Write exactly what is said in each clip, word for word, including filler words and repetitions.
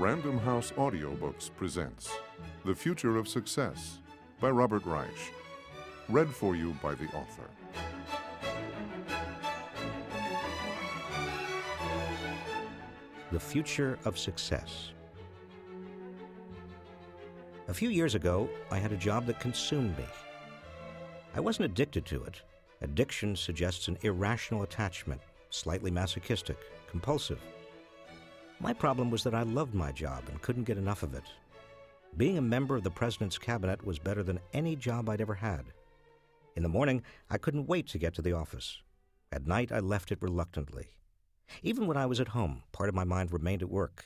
Random House Audiobooks presents The Future of Success by Robert Reich. Read for you by the author. The Future of Success. A few years ago, I had a job that consumed me. I wasn't addicted to it. Addiction suggests an irrational attachment, slightly masochistic, compulsive. My problem was that I loved my job and couldn't get enough of it. Being a member of the president's cabinet was better than any job I'd ever had. In the morning, I couldn't wait to get to the office. At night, I left it reluctantly. Even when I was at home, part of my mind remained at work.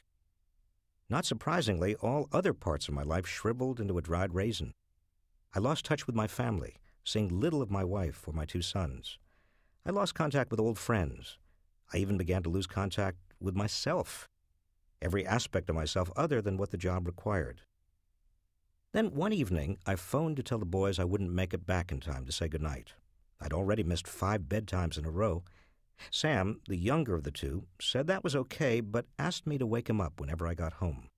Not surprisingly, all other parts of my life shriveled into a dried raisin. I lost touch with my family, seeing little of my wife or my two sons. I lost contact with old friends. I even began to lose contact with myself, every aspect of myself other than what the job required. Then one evening, I phoned to tell the boys I wouldn't make it back in time to say goodnight. I'd already missed five bedtimes in a row. Sam, the younger of the two, said that was okay, but asked me to wake him up whenever I got home.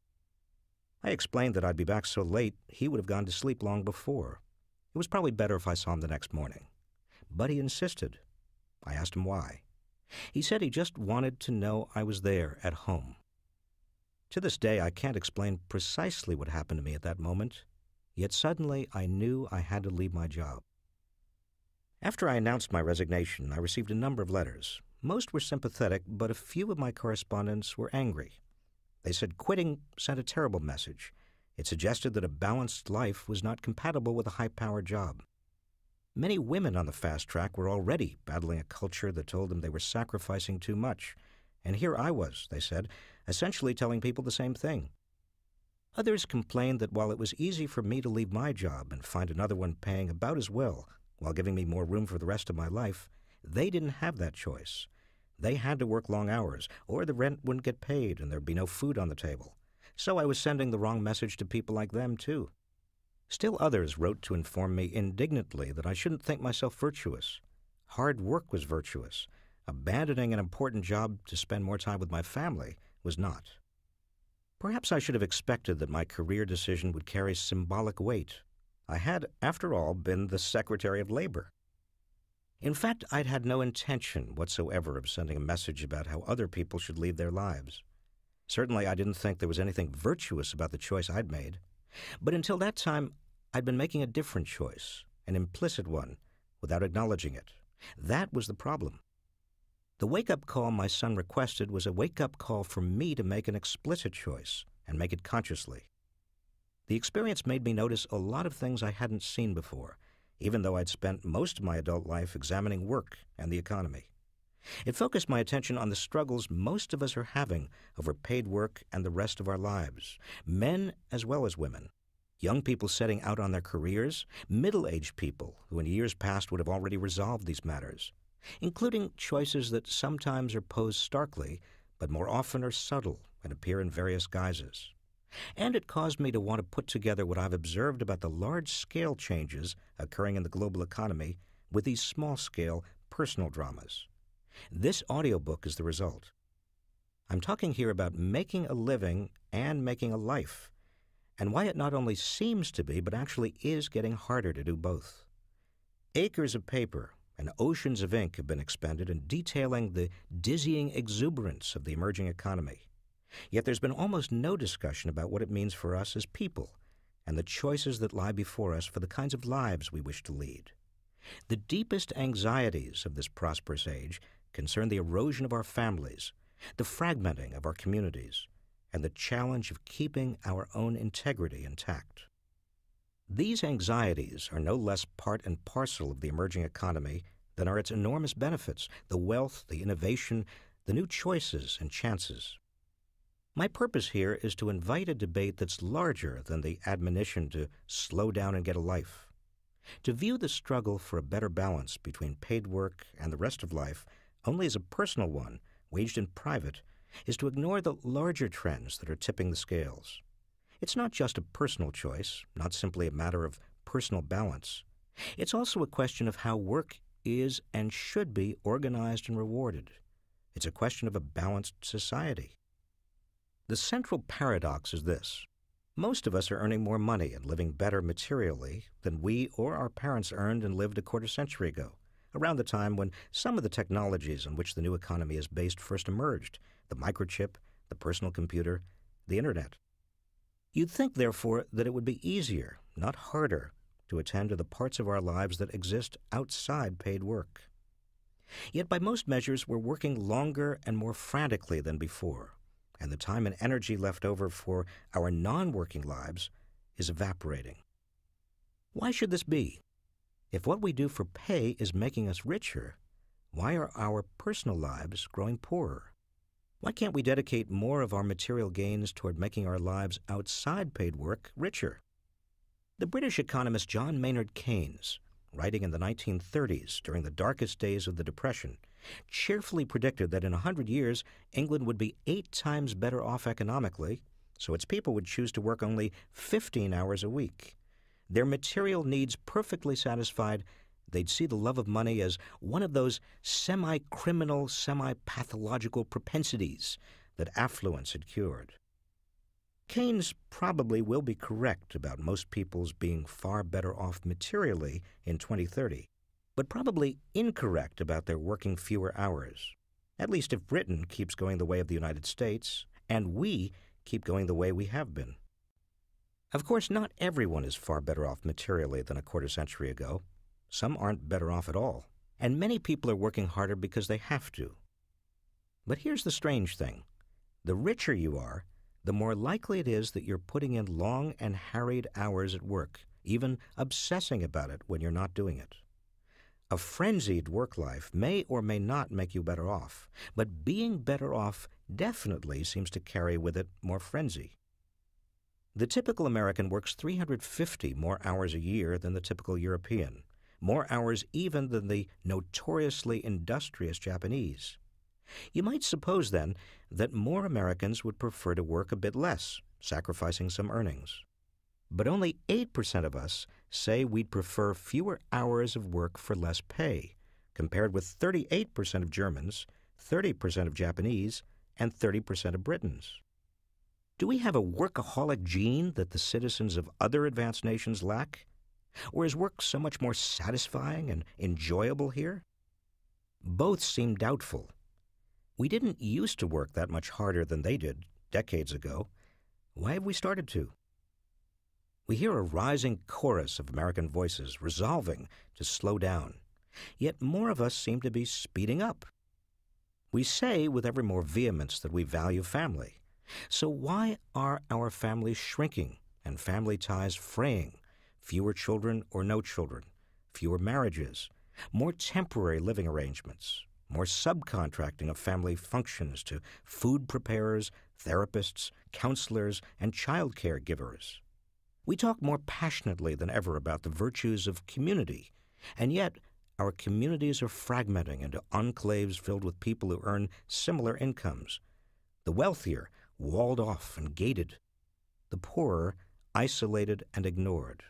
I explained that I'd be back so late he would have gone to sleep long before. It was probably better if I saw him the next morning. But he insisted. I asked him why. He said he just wanted to know I was there at home. To this day, I can't explain precisely what happened to me at that moment, yet suddenly I knew I had to leave my job. After I announced my resignation, I received a number of letters. Most were sympathetic, but a few of my correspondents were angry. They said quitting sent a terrible message. It suggested that a balanced life was not compatible with a high-powered job. Many women on the fast track were already battling a culture that told them they were sacrificing too much. And here I was, they said, essentially telling people the same thing. Others complained that while it was easy for me to leave my job and find another one paying about as well, while giving me more room for the rest of my life, they didn't have that choice. They had to work long hours, or the rent wouldn't get paid and there'd be no food on the table. So I was sending the wrong message to people like them, too. Still others wrote to inform me indignantly that I shouldn't think myself virtuous. Hard work was virtuous. Abandoning an important job to spend more time with my family was not. Perhaps I should have expected that my career decision would carry symbolic weight. I had, after all, been the Secretary of Labor. In fact, I'd had no intention whatsoever of sending a message about how other people should lead their lives. Certainly, I didn't think there was anything virtuous about the choice I'd made. But until that time, I'd been making a different choice, an implicit one, without acknowledging it. That was the problem. The wake-up call my son requested was a wake-up call for me to make an explicit choice and make it consciously. The experience made me notice a lot of things I hadn't seen before, even though I'd spent most of my adult life examining work and the economy. It focused my attention on the struggles most of us are having over paid work and the rest of our lives, men as well as women. Young people setting out on their careers, middle-aged people who in years past would have already resolved these matters, including choices that sometimes are posed starkly, but more often are subtle and appear in various guises. And it caused me to want to put together what I've observed about the large-scale changes occurring in the global economy with these small-scale personal dramas. This audiobook is the result. I'm talking here about making a living and making a life, and why it not only seems to be, but actually is getting harder to do both. Acres of paper and oceans of ink have been expended in detailing the dizzying exuberance of the emerging economy. Yet there's been almost no discussion about what it means for us as people and the choices that lie before us for the kinds of lives we wish to lead. The deepest anxieties of this prosperous age concern the erosion of our families, the fragmenting of our communities, and the challenge of keeping our own integrity intact. These anxieties are no less part and parcel of the emerging economy than are its enormous benefits, the wealth, the innovation, the new choices and chances. My purpose here is to invite a debate that's larger than the admonition to slow down and get a life. To view the struggle for a better balance between paid work and the rest of life only as a personal one, waged in private, is to ignore the larger trends that are tipping the scales. It's not just a personal choice, not simply a matter of personal balance. It's also a question of how work is and should be organized and rewarded. It's a question of a balanced society. The central paradox is this. Most of us are earning more money and living better materially than we or our parents earned and lived a quarter century ago, around the time when some of the technologies on which the new economy is based first emerged, the microchip, the personal computer, the internet. You'd think, therefore, that it would be easier, not harder, to attend to the parts of our lives that exist outside paid work. Yet by most measures, we're working longer and more frantically than before, and the time and energy left over for our non-working lives is evaporating. Why should this be? If what we do for pay is making us richer, why are our personal lives growing poorer? Why can't we dedicate more of our material gains toward making our lives outside paid work richer? The British economist John Maynard Keynes, writing in the nineteen thirties during the darkest days of the Depression, cheerfully predicted that in a hundred years England would be eight times better off economically, so its people would choose to work only fifteen hours a week. Their material needs perfectly satisfied, they'd see the love of money as one of those semi-criminal, semi-pathological propensities that affluence had cured. Keynes probably will be correct about most people's being far better off materially in twenty thirty, but probably incorrect about their working fewer hours, at least if Britain keeps going the way of the United States and we keep going the way we have been. Of course, not everyone is far better off materially than a quarter century ago. Some aren't better off at all, and many people are working harder because they have to. But here's the strange thing. The richer you are, the more likely it is that you're putting in long and harried hours at work, even obsessing about it when you're not doing it. A frenzied work life may or may not make you better off, but being better off definitely seems to carry with it more frenzy. The typical American works three hundred fifty more hours a year than the typical European, more hours even than the notoriously industrious Japanese. You might suppose, then, that more Americans would prefer to work a bit less, sacrificing some earnings. But only eight percent of us say we'd prefer fewer hours of work for less pay, compared with thirty-eight percent of Germans, thirty percent of Japanese, and thirty percent of Britons. Do we have a workaholic gene that the citizens of other advanced nations lack? Or is work so much more satisfying and enjoyable here? Both seem doubtful. We didn't used to work that much harder than they did decades ago. Why have we started to? We hear a rising chorus of American voices resolving to slow down, yet more of us seem to be speeding up. We say with ever more vehemence that we value family. So why are our families shrinking and family ties fraying? Fewer children or no children, fewer marriages, more temporary living arrangements, more subcontracting of family functions to food preparers, therapists, counselors, and child care givers. We talk more passionately than ever about the virtues of community, and yet our communities are fragmenting into enclaves filled with people who earn similar incomes. The wealthier, walled off and gated. The poorer, isolated and ignored.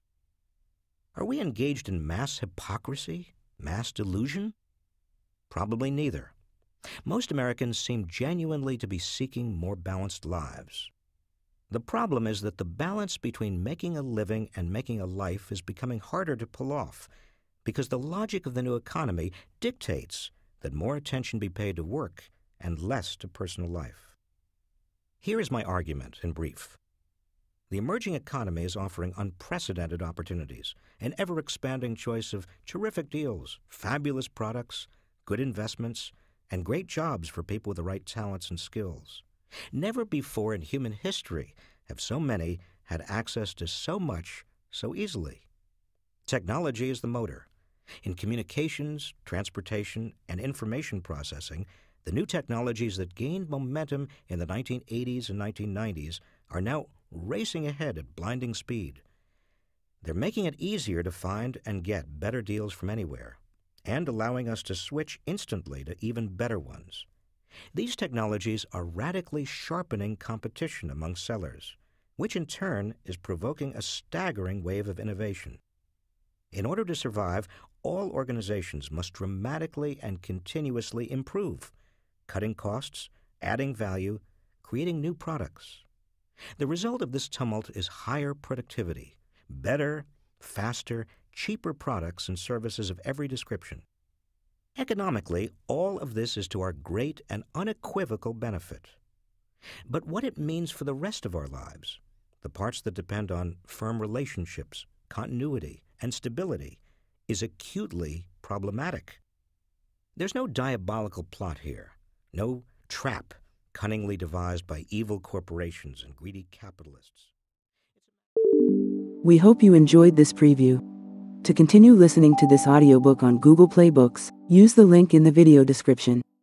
Are we engaged in mass hypocrisy, mass delusion? Probably neither. Most Americans seem genuinely to be seeking more balanced lives. The problem is that the balance between making a living and making a life is becoming harder to pull off because the logic of the new economy dictates that more attention be paid to work and less to personal life. Here is my argument in brief. The emerging economy is offering unprecedented opportunities, an ever-expanding choice of terrific deals, fabulous products, good investments, and great jobs for people with the right talents and skills. Never before in human history have so many had access to so much so easily. Technology is the motor. In communications, transportation, and information processing, the new technologies that gained momentum in the nineteen eighties and nineteen nineties are now racing ahead at blinding speed. They're making it easier to find and get better deals from anywhere, and allowing us to switch instantly to even better ones. These technologies are radically sharpening competition among sellers, which in turn is provoking a staggering wave of innovation. In order to survive, all organizations must dramatically and continuously improve, cutting costs, adding value, creating new products. The result of this tumult is higher productivity, better, faster, cheaper products and services of every description. Economically, all of this is to our great and unequivocal benefit. But what it means for the rest of our lives, the parts that depend on firm relationships, continuity, and stability, is acutely problematic. There's no diabolical plot here, no trap cunningly devised by evil corporations and greedy capitalists. We hope you enjoyed this preview. To continue listening to this audiobook on Google Play Books, use the link in the video description.